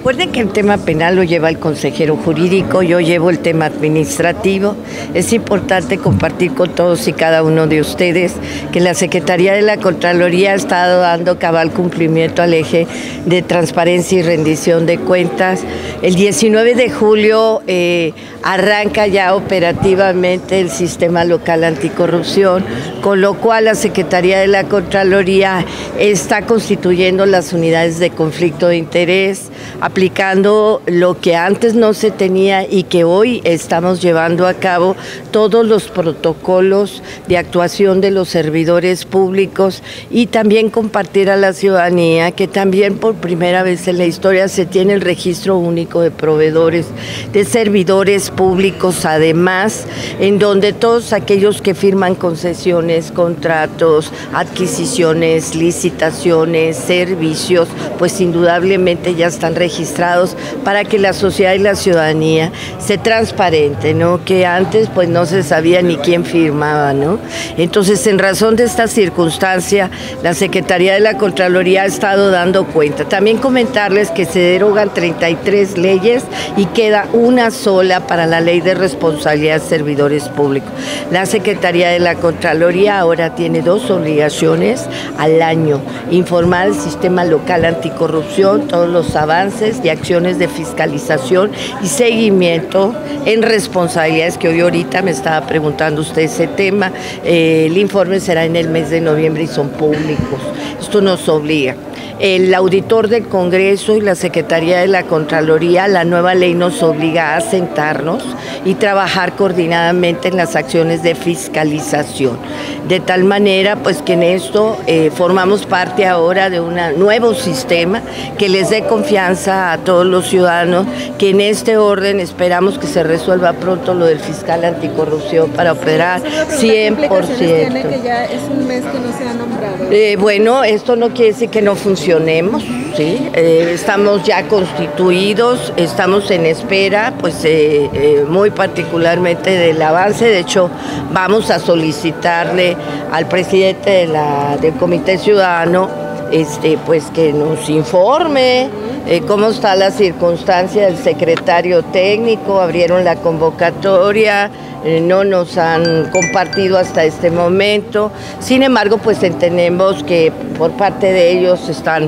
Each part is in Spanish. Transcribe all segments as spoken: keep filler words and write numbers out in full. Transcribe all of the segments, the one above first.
Recuerden que el tema penal lo lleva el consejero jurídico, yo llevo el tema administrativo. Es importante compartir con todos y cada uno de ustedes que la Secretaría de la Contraloría ha estado dando cabal cumplimiento al eje de transparencia y rendición de cuentas. El diecinueve de julio eh, arranca ya operativamente el sistema local anticorrupción, con lo cual la Secretaría de la Contraloría está constituyendo las unidades de conflicto de interés, aplicando lo que antes no se tenía y que hoy estamos llevando a cabo, todos los protocolos de actuación de los servidores públicos, y también compartir a la ciudadanía que también por primera vez en la historia se tiene el registro único de proveedores, de servidores públicos, además, en donde todos aquellos que firman concesiones, contratos, adquisiciones, licitaciones, servicios, pues indudablemente ya están registrados para que la sociedad y la ciudadanía se transparente, ¿no? Que antes pues no se sabía ni quién firmaba, ¿no? Entonces, en razón de esta circunstancia, la Secretaría de la Contraloría ha estado dando cuenta. También comentarles que se derogan treinta y tres leyes y queda una sola para la Ley de Responsabilidad de Servidores Públicos. La Secretaría de la Contraloría ahora tiene dos obligaciones al año: informar al sistema local anticorrupción todos los avances y acciones de fiscalización y seguimiento en responsabilidades, que hoy ahorita me estaba preguntando usted ese tema. Eh, el informe será en el mes de noviembre y son públicos. Esto nos obliga. El auditor del Congreso y la Secretaría de la Contraloría, la nueva ley nos obliga a sentarnos y trabajar coordinadamente en las acciones de fiscalización. De tal manera pues que en esto eh, formamos parte ahora de un nuevo sistema que les dé confianza a todos los ciudadanos, que en este orden esperamos que se resuelva pronto lo del fiscal anticorrupción para operar cien por ciento. ¿Qué implicaciones tiene que ya es un mes que no se ha nombrado? Eh, bueno, esto no quiere decir que no funcionemos, ¿sí? Eh, estamos ya constituidos, estamos en espera, pues eh, eh, muy particularmente del avance. De hecho, vamos a solicitarle al presidente de la, del Comité Ciudadano este, pues que nos informe eh, cómo está la circunstancia del secretario técnico. Abrieron la convocatoria, eh, no nos han compartido hasta este momento. Sin embargo, pues entendemos que por parte de ellos están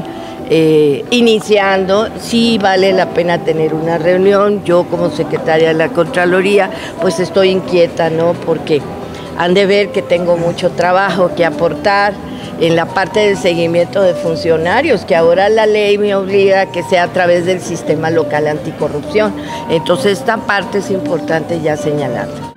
Eh, iniciando. Sí vale la pena tener una reunión. Yo como secretaria de la Contraloría pues estoy inquieta, ¿no? Porque han de ver que tengo mucho trabajo que aportar en la parte del seguimiento de funcionarios, que ahora la ley me obliga a que sea a través del sistema local anticorrupción. Entonces esta parte es importante ya señalarla.